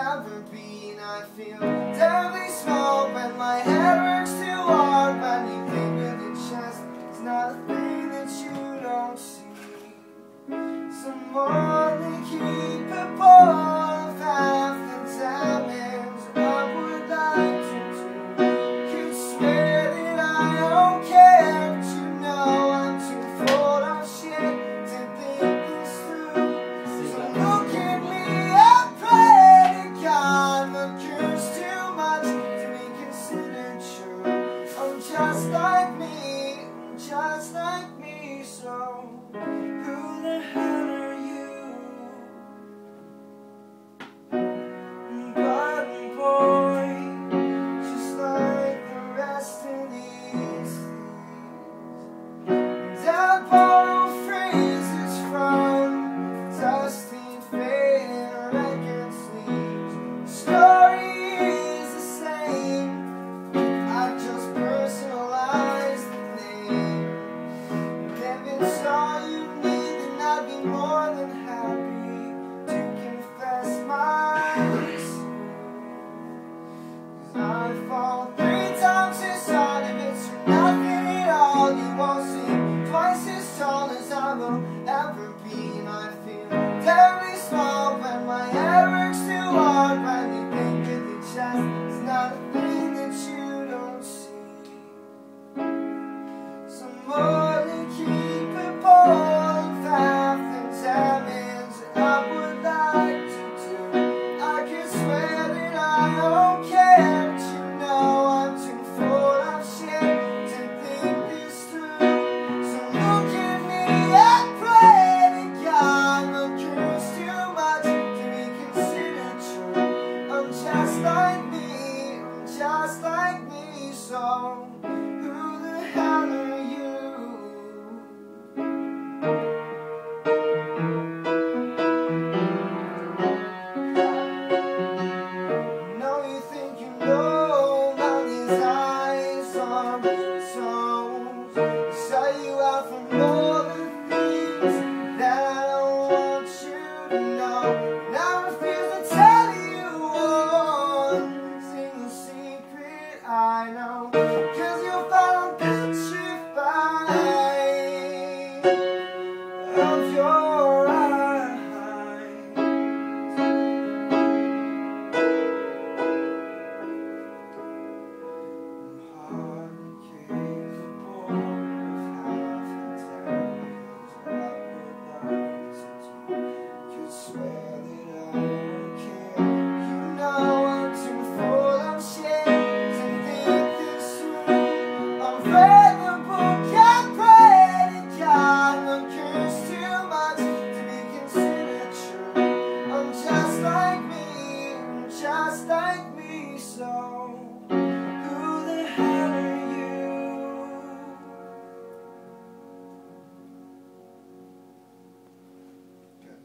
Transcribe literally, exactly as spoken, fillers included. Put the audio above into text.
ever be. And I feel terribly small when my head works too hard. When you think with your chest, it's not a thing that you don't see. Someone to keep a ball of half the damage I would like to do. Could swear that I don't care, but you know I'm too full of shit to think this through. So look at me, I pray to God, but cure's too much to be considered true. I'm just like me, I'm just like me, so who the hell are you? But boy, just like the rest of these things, I borrow phrases from dusty, fading record sleeves. The story is the same, I just personalized the name. If it's all you need, then I'd be more than happy to confess my sin. 'Cause I fall three times as hard if it's for nothing at all. You won't seem twice as tall as I will ever be. And I feel terribly small when my head works too hard. When you think with your chest, it's not a thing that you don't see. Some more to keep it bold, half the damage I would like to do. I could swear that I don't care, but you know I'm too full of shit to think this through. So look at me, I pray to God, but cure's too much to be considered true. I'm just like me, I'm just like me, so who the hell are you? Know you think you know about these eyes on these songs. Sell you out for all the things that I don't want you to know. And I refuse to tell you one single secret I know. 'Cause you'll find I'm petrified of your eyes. Just like me, just like me, so